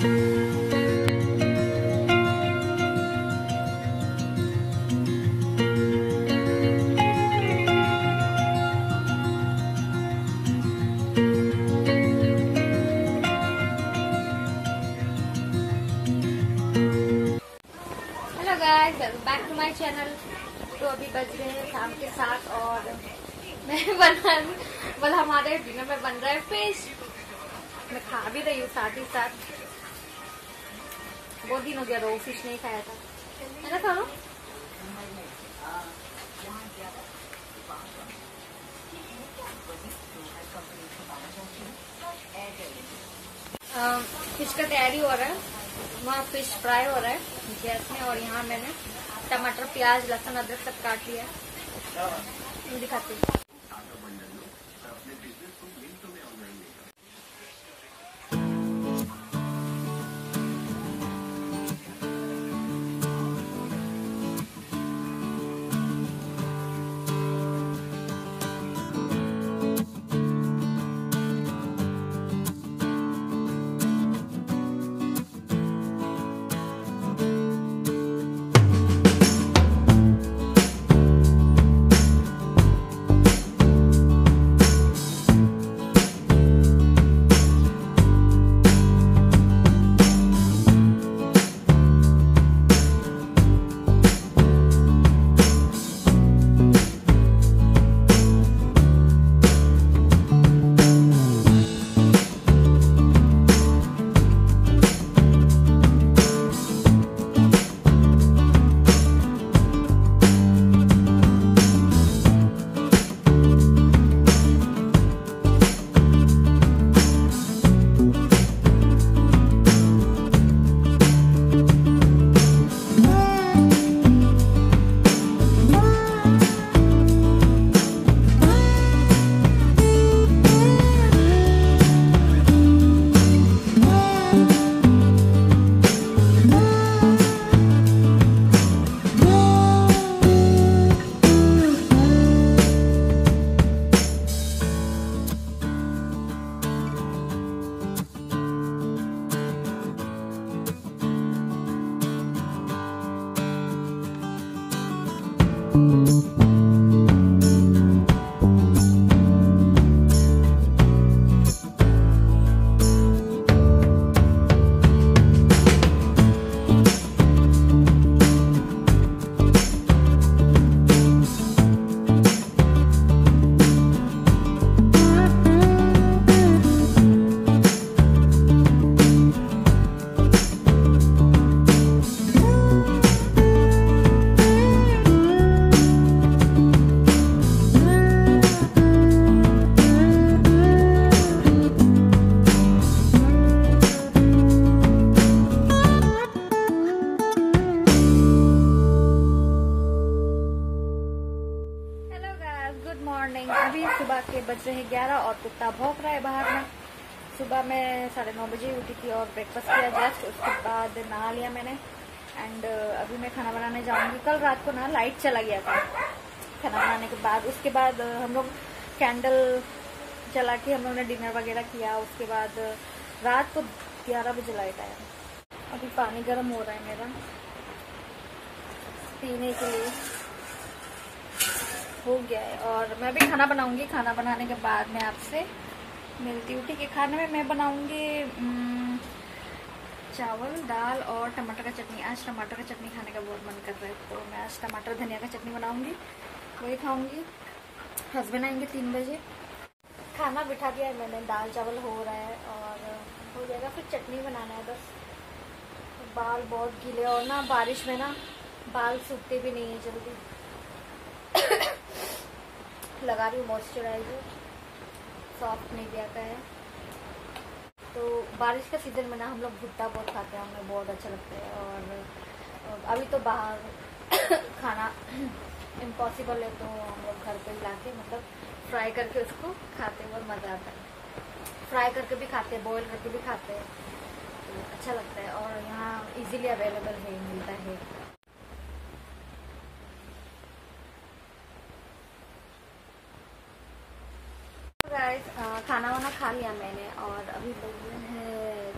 Guys welcome back to my channel. तो अभी बज रहे हैं शाम के 7 और मैं हमारे डिनर में बन रहा है फिश। मैं खा भी रही हूँ साथ ही साथ। बहुत दिन हो गया रो फिश नहीं खाया था, है ना खानो? फिश का तैयारी हो रहा है, वहाँ फिश फ्राई हो रहा है गैस में, और यहाँ मैंने टमाटर प्याज लहसुन अदरक सब काट लिया है। दिखाती हूँ। अभी सुबह के बज रहे 11 और कुत्ता भौंक रहा है बाहर में। सुबह मैं 9:30 बजे उठी थी और ब्रेकफास्ट किया जस्ट, उसके बाद नहा लिया मैंने। एंड अभी मैं खाना बनाने जाऊंगी। कल रात को ना लाइट चला गया था खाना बनाने के बाद। उसके बाद हम लोग कैंडल जला के हम लोग ने डिनर वगैरह किया। उसके बाद रात को 11 बजे लाइट आया। अभी पानी गर्म हो रहा है मेरा पीने के लिए, हो गया है। और मैं भी खाना बनाऊंगी। खाना बनाने के बाद मैं आपसे मिलती हूँ। ठीक है, खाने में मैं बनाऊंगी चावल दाल और टमाटर का चटनी। आज टमाटर का चटनी खाने का बहुत मन कर रहा है, तो मैं आज टमाटर धनिया का चटनी बनाऊंगी, वही खाऊंगी। हस्बैंड आएंगे 3 बजे। खाना बिठा दिया है मैंने, दाल चावल हो रहा है और हो जाएगा। फिर चटनी बनाना है बस। बाल बहुत गीले और ना बारिश में ना बाल सूखते भी नहीं है जल्दी। लगा रही हूँ मॉइस्चराइजर, सॉफ्ट नहीं दिया का है। तो बारिश का सीजन में ना हम लोग भुट्टा बहुत खाते हैं, हमें बहुत अच्छा लगता है। और अभी तो बाहर खाना इम्पॉसिबल है, तो हम लोग घर पे ही लाके मतलब फ्राई करके उसको खाते हैं, बहुत मज़ा आता है। फ्राई करके भी खाते हैं, बॉईल करके भी खाते हैं, तो अच्छा लगता है। और यहाँ इजीली अवेलेबल है, मिलता है। गाइस खाना वाना खा लिया मैंने और अभी बज रहे हैं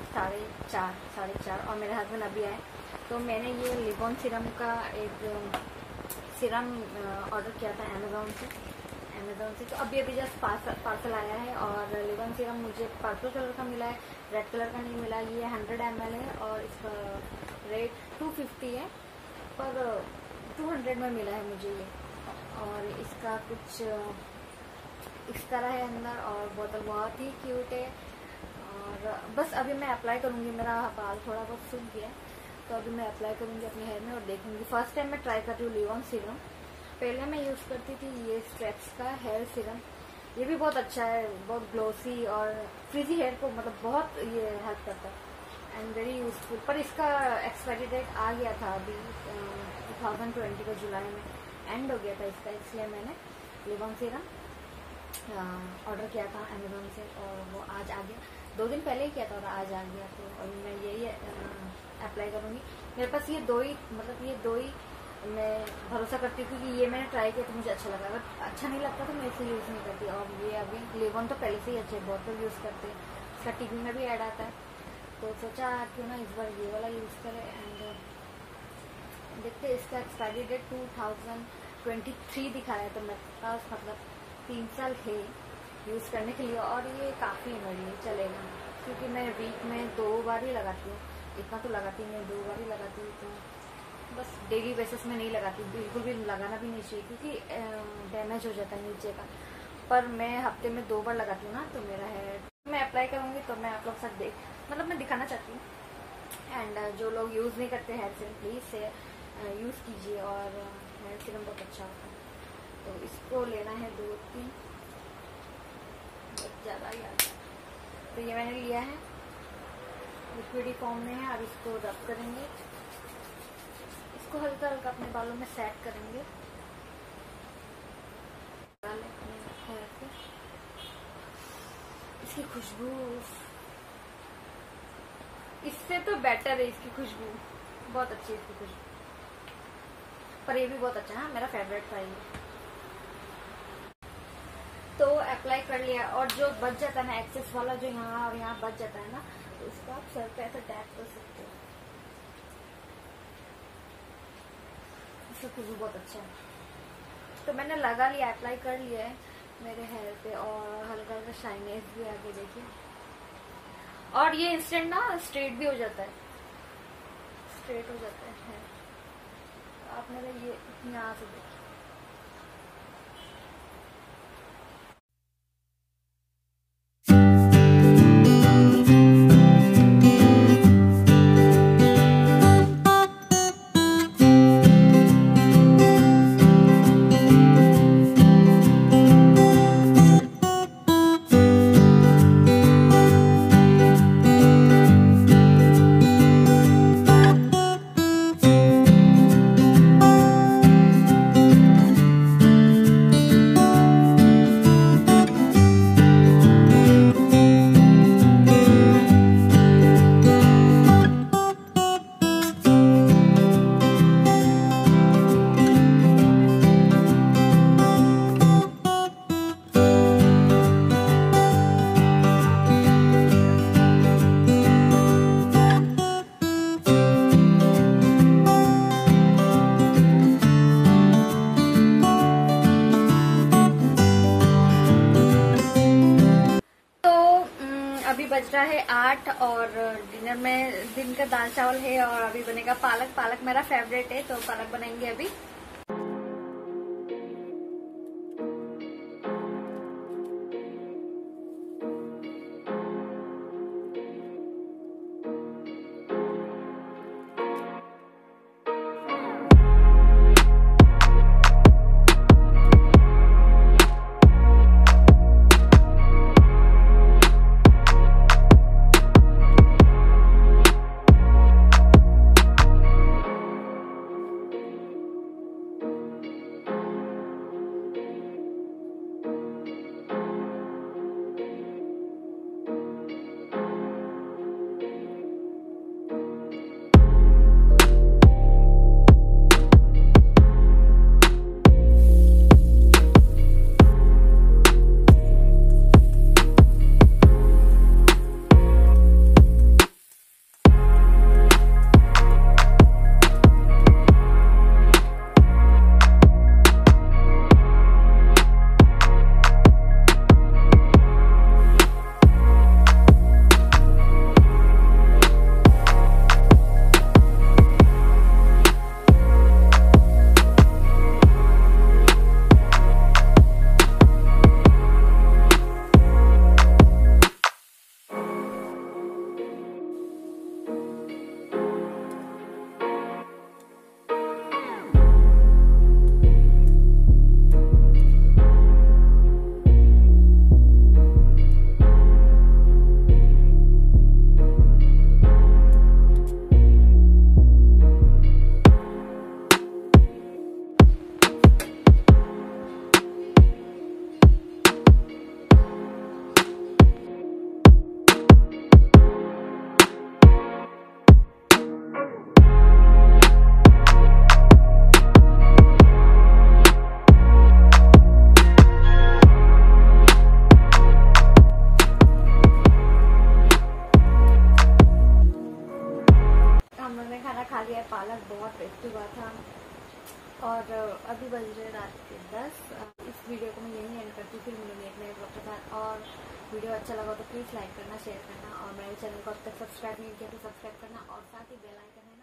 साढ़े चार और मेरे हस्बैंड अभी आए। तो मैंने ये लिबॉन सीरम का एक सीरम ऑर्डर किया था अमेज़ॉन से। तो अभी जस्ट पार्सल आया है। और लिबॉन सीरम मुझे पर्पल कलर का मिला है, रेड कलर का नहीं मिला। ये 100 ml है और इसका रेट 250 है, पर 200 में मिला है मुझे ये। और इसका कुछ इस तरह है अंदर, और बोतल बहुत ही क्यूट है। और बस अभी मैं अप्लाई करूँगी, मेरा बाल थोड़ा बहुत सूख गया है, तो अभी मैं अप्लाई करूँगी अपने हेयर में और देखूँगी। फर्स्ट टाइम मैं ट्राई कर रही हूँ लिबॉन सीरम। पहले मैं यूज़ करती थी ये स्ट्रेप्स का हेयर सीरम, ये भी बहुत अच्छा है, बहुत ग्लोसी और फ्रीजी हेयर को मतलब बहुत ये हेल्प करता है एंड वेरी यूजफुल। पर इसका एक्सपायरी डेट आ गया था अभी 2020 का जुलाई में एंड हो गया था इसका, इसलिए मैंने लिबॉन सीरम ऑर्डर किया था अमेज़ॉन से और वो आज आ गया। 2 दिन पहले ही किया था और आज आ गया। तो अभी मैं यही अप्लाई करूँगी। मेरे पास ये दो ही मैं भरोसा करती हूँ क्योंकि ये मैंने ट्राई किया तो मुझे अच्छा लगा। अगर अच्छा नहीं लगता तो मैं इसे यूज़ नहीं करती। और ये अभी लिबॉन तो पहले से ही अच्छे बहुत लोग यूज़ करते हैं, इसका टीवी में भी ऐड आता है, तो सोचा क्यों ना इस बार ये वाला यूज़ करें। एंड देखते इसका एक्सपायरी डेट 2023 दिखाया है, तो मेरे पास मतलब 3 साल है यूज़ करने के लिए। और ये काफ़ी मेरे लिए चलेगा क्योंकि मैं वीक में 2 बार ही लगाती हूँ, इतना तो लगाती नहीं, 2 बार ही लगाती हूँ। तो बस डेली बेसिस में नहीं लगाती, बिल्कुल भी लगाना भी नहीं चाहिए क्योंकि डैमेज हो जाता है नीचे का। पर मैं हफ्ते में 2 बार लगाती हूँ ना, तो मेरा हेयर मैं अप्लाई करूँगी तो मैं आप लोग साथ मैं दिखाना चाहती हूँ। एंड जो लोग यूज़ नहीं करते हेयर सीरम प्लीज़ से यूज़ कीजिए, और हेयर सीरम बहुत अच्छा होता है। तो इसको लेना है 2-3 ज़्यादा ही आता है। तो ये मैंने लिया है, लिक्विडी फॉर्म में है। अब इसको रब करेंगे, इसको हल्का हल्का अपने बालों में सेट करेंगे। इसकी खुशबू इससे तो बेटर है, इसकी खुशबू बहुत अच्छी है, इसकी खुशबू। पर ये भी बहुत अच्छा है, मेरा फेवरेट था ये। तो अप्लाई कर लिया, और जो बच जाता है ना एक्सेस वाला, जो यहाँ और यहाँ बच जाता है ना, तो इसको आप सर पे ऐसे टैप कर सकते हो। इसका खुशबू बहुत अच्छा है। तो मैंने लगा लिया, अप्लाई कर लिया है मेरे हेयर पे, और हल्का हल्का शाइनेस भी आके देखिए। और ये इंस्टेंट ना स्ट्रेट भी हो जाता है, स्ट्रेट हो जाता है। आप मेरा ये यहाँ से देखिए, बज रहा है 8 और डिनर में दिन का दाल चावल है और अभी बनेगा पालक। पालक मेरा फेवरेट है, तो पालक बनाएंगे अभी। खा लिया है पालक, बहुत टेस्टी हुआ था। और अभी बज रहे रात के 10। इस वीडियो को मैं यहीं एंड करती हूँ, फिर मिलूंगी एक नए ब्लॉग के साथ। और वीडियो अच्छा लगा तो प्लीज़ लाइक करना, शेयर करना, और मेरे चैनल को अब तक सब्सक्राइब नहीं किया तो सब्सक्राइब करना, और साथ ही बेल आइकन है